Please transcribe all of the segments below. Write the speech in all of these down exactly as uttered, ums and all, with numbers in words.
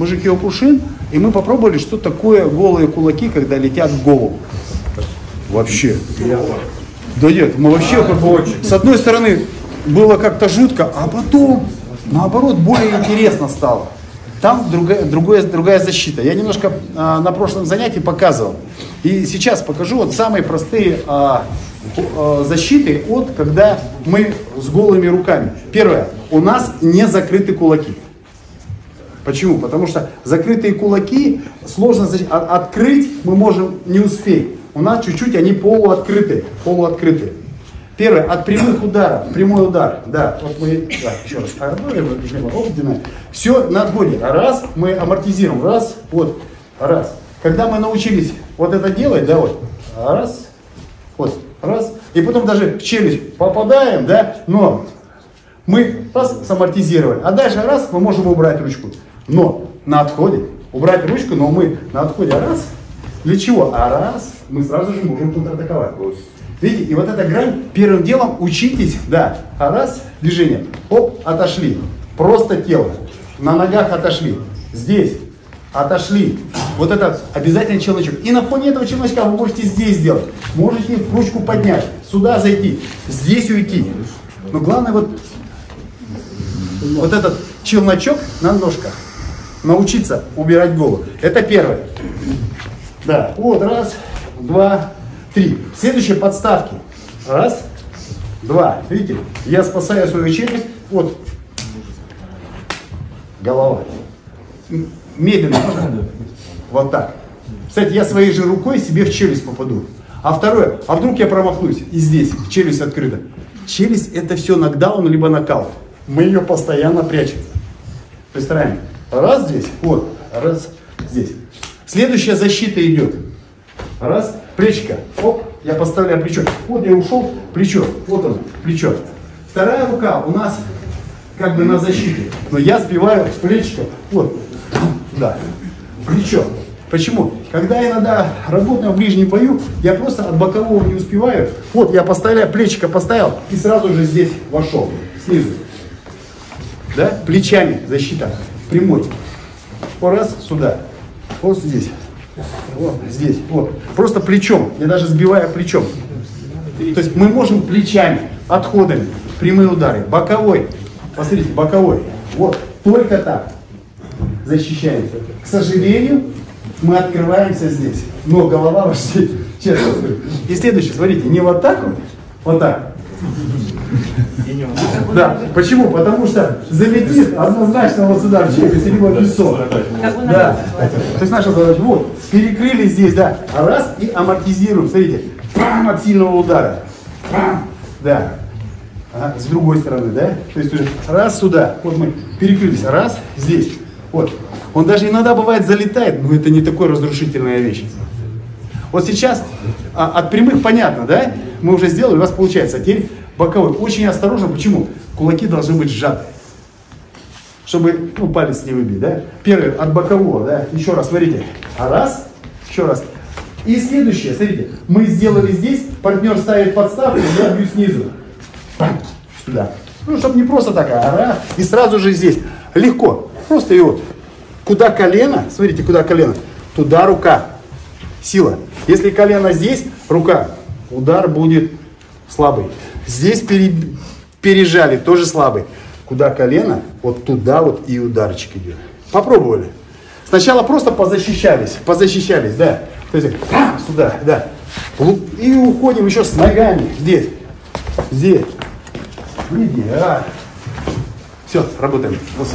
Мы же Киокушин, и мы попробовали, что такое голые кулаки, когда летят в голову. Вообще. Да нет, мы вообще, с одной стороны, было как-то жутко, а потом, наоборот, более интересно стало. Там другая, другая, другая защита. Я немножко а, на прошлом занятии показывал. И сейчас покажу вот самые простые а, а, защиты от, когда мы с голыми руками. Первое. У нас не закрыты кулаки. Почему? Потому что закрытые кулаки сложно открыть, мы можем не успеть. У нас чуть-чуть они полуоткрытые. полуоткрытые. Первое, от прямых ударов, прямой удар, да, вот мы, да, еще раз, все на отходе, раз, мы амортизируем, раз, вот, раз. Когда мы научились вот это делать, да, вот, раз, вот, раз, и потом даже в челюсть попадаем, да, но мы раз, самортизировали, а дальше раз, мы можем убрать ручку, но на отходе, убрать ручку, но мы на отходе, раз, для чего? А раз, мы сразу же можем контратаковать. Видите, и вот эта грань, первым делом учитесь, да, а раз, движение, оп, отошли, просто тело, на ногах отошли, здесь, отошли, вот этот обязательно челночок, и на фоне этого челночка вы можете здесь сделать, можете ручку поднять, сюда зайти, здесь уйти, но главное вот, вот этот челночок на ножках, научиться убирать голову, это первое, да, вот, раз, два, три. Следующие подставки. Раз, два. Видите, я спасаю свою челюсть. Вот. Голова. Медленно. Вот так. Кстати, я своей же рукой себе в челюсть попаду. А второе, а вдруг я промахнусь и здесь челюсть открыта. Челюсть это все нокдаун либо нокаут. Мы ее постоянно прячем. Представляем. Раз здесь, вот, раз здесь. Следующая защита идет. Раз, плечико, оп, я поставляю плечо. Вот я ушел, плечо, вот оно, плечо. Вторая рука у нас как бы на защите, но я сбиваю плечико, вот, да, плечо. Почему? Когда иногда работаю в ближнем бою, я просто от бокового не успеваю. Вот я поставляю, плечико поставил и сразу же здесь вошел, снизу. Да, плечами защита, прямой. Раз, сюда, вот здесь. Вот здесь, вот. Просто плечом, я даже сбиваю плечом. То есть мы можем плечами, отходами, прямые удары, боковой, посмотрите, боковой. Вот, только так защищаемся. К сожалению, мы открываемся здесь, но голова вообще, честно говорю. И следующее, смотрите, не вот так вот, вот так. Да, почему? Потому что залетит однозначно вот сюда в челюсть, либо в лицо. Да. То есть наша задача, вот, перекрыли здесь, да, а раз и амортизируем, смотрите, пам, от сильного удара, пам, да, а, с другой стороны, да, то есть уже раз сюда, вот мы перекрылись, раз, здесь, вот, он даже иногда бывает залетает, но это не такой разрушительная вещь. Вот сейчас а, от прямых понятно, да, мы уже сделали, у вас получается, а теперь боковой. Очень осторожно, почему? Кулаки должны быть сжаты, чтобы ну, палец не выбить, да? Первый от бокового, да? Еще раз, смотрите. А раз, еще раз. И следующее, смотрите, мы сделали здесь, партнер ставит подставку, я бью снизу. Сюда. Ну, чтобы не просто так, а раз, и сразу же здесь. Легко. Просто и вот. Куда колено, смотрите, куда колено, туда рука. Сила. Если колено здесь, рука, удар будет слабый. Здесь пере, пережали, тоже слабый. Куда колено, вот туда вот и ударчик идет. Попробовали. Сначала просто позащищались, позащищались, да. То есть, а, сюда, да. И уходим еще с ногами. Здесь, здесь. Иди, а. Все, работаем.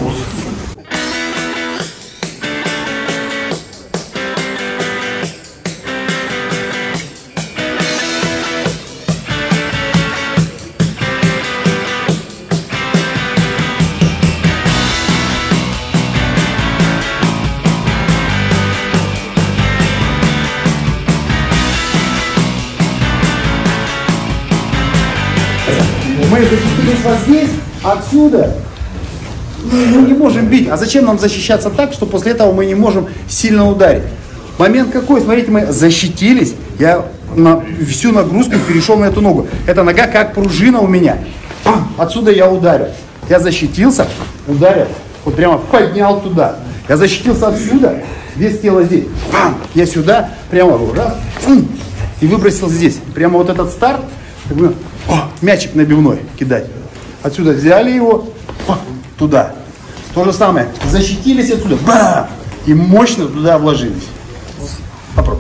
Мы защитились вот здесь, отсюда. Мы не можем бить. А зачем нам защищаться так, что после этого мы не можем сильно ударить? Момент какой? Смотрите, мы защитились. Я на всю нагрузку перешел на эту ногу. Эта нога как пружина у меня. Отсюда я ударил. Я защитился, ударил. Вот прямо поднял туда. Я защитился отсюда, вес тела здесь. Бам! Я сюда, прямо раз, и выбросил здесь. Прямо вот этот старт, как бы, о, мячик набивной кидать. Отсюда взяли его, о, туда. То же самое, защитились отсюда, бам! И мощно туда вложились. Попробуй.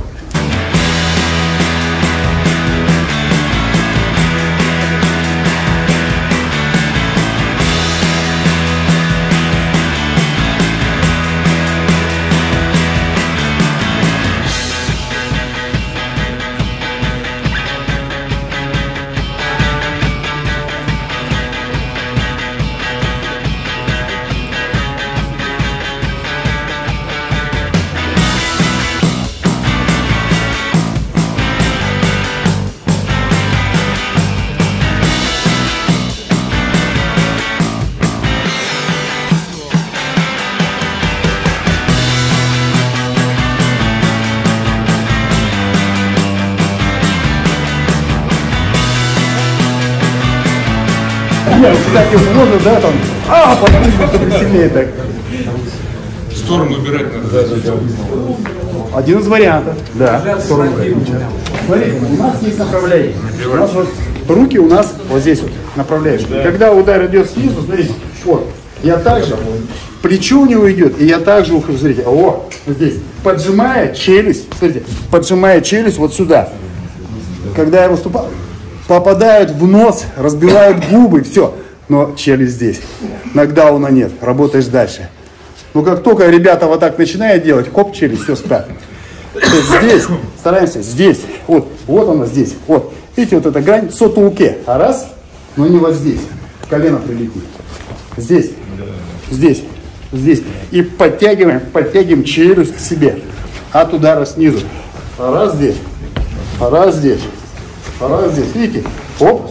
Нет, кстати, можно, да, там, а, потом сильнее так. Сторону выбирать надо. Один из вариантов, да, сторону. Смотрите, у нас есть направление. У нас вот руки у нас вот здесь вот направляешь. Да. Когда удар идет снизу, смотрите, вот, я также, плечо у него идет, и я также ухожу, смотрите, о, вот здесь, поджимая челюсть, смотрите, поджимая челюсть вот сюда. Когда я выступаю, попадают в нос, разбивают губы, все. Но челюсть здесь. Нокдауна нет, работаешь дальше. Но как только ребята вот так начинают делать, хоп, челюсть, все спят. Здесь, стараемся, здесь, вот, вот она здесь, вот. Видите, вот эта грань, сотулке. А раз, но не вот здесь, колено прилетит. Здесь, здесь, здесь. И подтягиваем, подтягиваем челюсть к себе. От удара снизу. Раз здесь, раз здесь. Раз здесь, видите? Оп.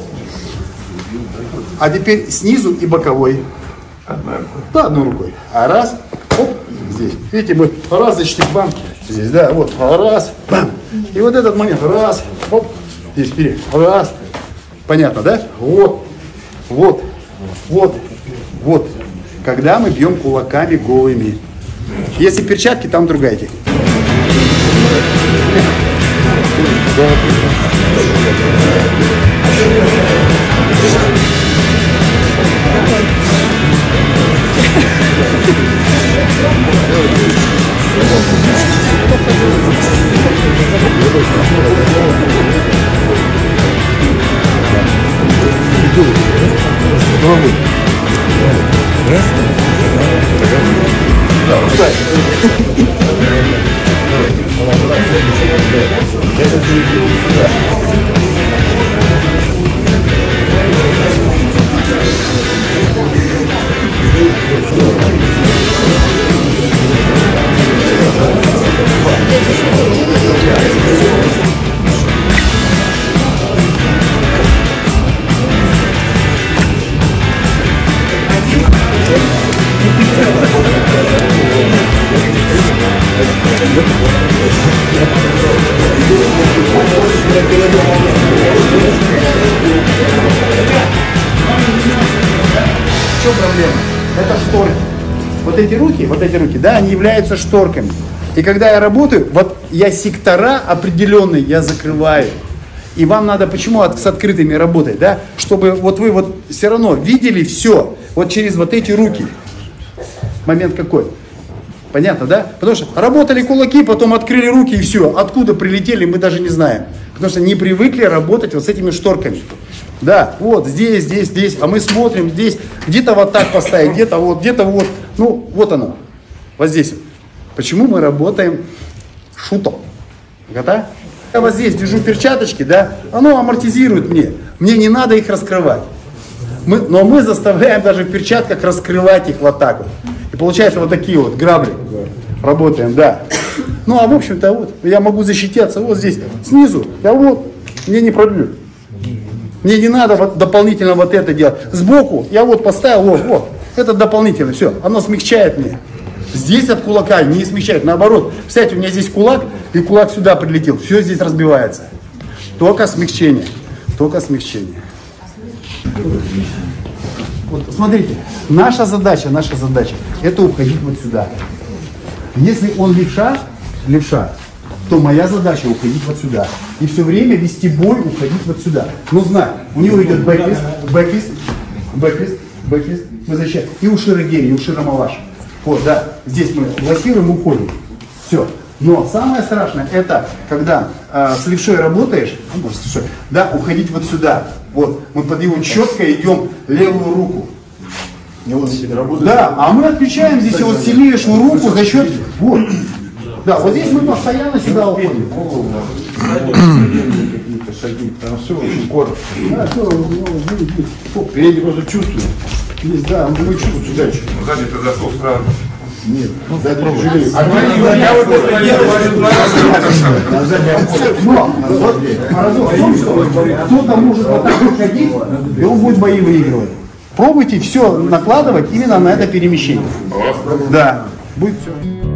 А теперь снизу и боковой. Одной рукой. Да, одной рукой. А раз, оп, здесь. Видите, мы раз защитим, бам. Здесь, да, вот, раз, бам. И вот этот момент, раз, оп, здесь вперед, раз. Понятно, да? Вот, вот, вот, вот. Когда мы бьем кулаками голыми. Если перчатки, там другая техника. В чем проблема? Это шторки. Вот эти руки, вот эти руки, да, они являются шторками. И когда я работаю, вот я сектора определенные я закрываю. И вам надо почему от, с открытыми работать, да? Чтобы вот вы вот все равно видели все вот через вот эти руки. Момент какой? Понятно, да? Потому что работали кулаки, потом открыли руки и все. Откуда прилетели, мы даже не знаем. Потому что не привыкли работать вот с этими шторками. Да, вот здесь, здесь, здесь. А мы смотрим здесь. Где-то вот так поставить, где-то вот, где-то вот. Ну, вот оно. Вот здесь. Почему мы работаем шутом? Гота? Я вот здесь держу перчаточки, да, оно амортизирует мне. Мне не надо их раскрывать. Мы, но мы заставляем даже в перчатках раскрывать их вот так вот. И получается вот такие вот грабли. Работаем, да. Ну а в общем-то вот, я могу защититься вот здесь, снизу. Я вот, мне не пробьют. Мне не надо вот дополнительно вот это делать. Сбоку я вот поставил, вот, вот. Это дополнительно, все, оно смягчает мне. Здесь от кулака не смещает, наоборот. Кстати, у меня здесь кулак, и кулак сюда прилетел. Все здесь разбивается. Только смягчение. Только смягчение. Вот, смотрите, наша задача, наша задача, это уходить вот сюда. Если он левша, левша, то моя задача уходить вот сюда. И все время вести бой, уходить вот сюда. Но знай, у него идет бэклист, бэклист, бэклист, бэклист, мы защищаем. И у Шира гений, и у Шира малаш. Вот, да, здесь мы блокируем, уходим. Все. Но самое страшное, это когда э, с левшой работаешь, ну, может, с левшой, да, уходить вот сюда. Вот, мы под его четко идем левую руку. Да, а мы отключаем здесь его сильнейшую руку за счет, вот. Да, вот здесь мы постоянно сюда уходим. Какие-то шаги, там все очень коротко. Да, все, я не просто чувствую. есть, да, мы чувствуем сюда. Сзади ты зашел сразу. Нет, сзади тяжелее. Я вот это не Но вот парадокс в том, что кто-то может вот так выходить, и он будет бои выигрывать. Пробуйте все накладывать именно на это перемещение. Да, будет все.